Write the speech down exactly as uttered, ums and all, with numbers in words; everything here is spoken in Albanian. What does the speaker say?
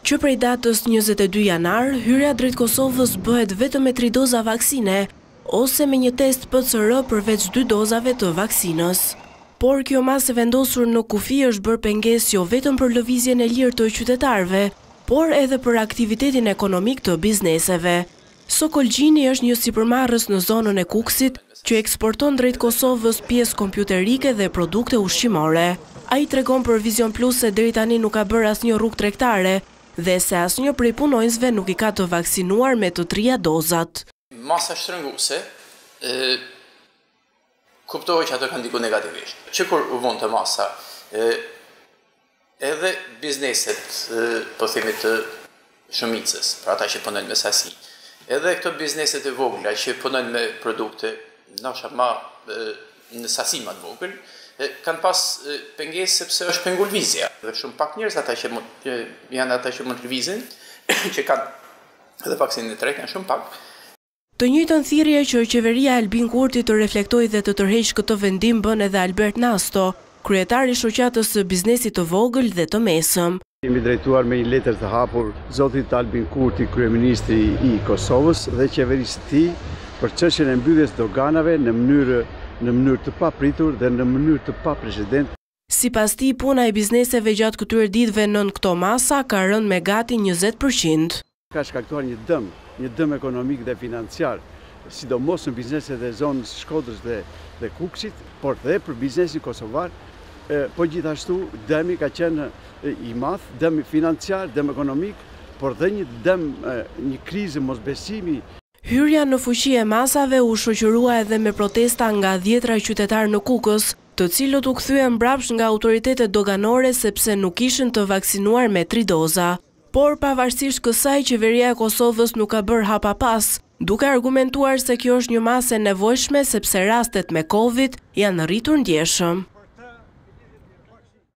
që prej datës njëzet e dy janar, hyrja drejt Kosovës bëhet vetëm me tri doza vaksine, ose me një test P C R përveç dy dozave të vaksinës. Por kjo masë e vendosur në kufi është bërë pengesë jo vetëm për lëvizjen e lirë të qytetarëve, por edhe për aktivitetin ekonomik të bizneseve. Sokol Gjini është një sipërmarrës në zonën e Kukësit që eksporton drejt Kosovës pjesë kompjuterike dhe produkte ushqimore. Ai tregon për Vision Plus se deri tani nuk ka bërë asnjë rrugë tregtare dhe se asnjë prej punonjësve nuk i ka të vaksinuar me të trija dozat. Masa shtrënguese kuptohet që ato kanë ndiku negativisht. Që kur u vonë të masa, edhe bizneset, po themi të shumicës, pra ata që punojnë me sasi, edhe këto bizneset e vogla që punojnë me produkte, ndoshta më në sasi më të vogël, kanë pas pengesë sepse është pengu lëvizja. Dhe shumë pak njerëz ata që janë ata që mund të lëvizin, që kanë edhe vaksinën e tretë, janë shumë pak. Të njëjtën thirrje që qeveria e Albin Kurti të reflektojë dhe të tërheqë këtë vendim bën edhe Albert Nasto, kryetari i shoqatës së biznesit të vogël dhe të mesëm. Jemi drejtuar me një letër të hapur zotit Albin Kurti, kryeministri i Kosovës dhe qeverisë së tij për çështjen e mbylljes doganave në mënyrë në mënyrë të papritur dhe në mënyrë të paprecedent. Sipas tij, puna e bizneseve gjatë këtyre ditëve nën këto masa ka rënë me gati njëzet përqind. Ka shkaktuar një dëm, një dëm ekonomik dhe financiar, sidomos në bizneset e zonës Shkodrës dhe, dhe Kukësit, por dhe për biznesin kosovar, e, po gjithashtu dëmi ka qenë i madh, dëm financiar, dëm ekonomik, por dhe një dëm, e, një krizë mosbesimi. Hyrja në fuqi e masave u shoqërua edhe me protesta nga dhjetra qytetarë në Kukës, të cilët u kthyen mbrapsht nga autoritetet doganore sepse nuk ishin të vaksinuar me tri doza. Por pavarësisht kësaj, qeveria e Kosovës nuk ka bërë hapa pas, duke argumentuar se kjo është një masë e nevojshme sepse rastet me Covid janë rritur ndjeshëm.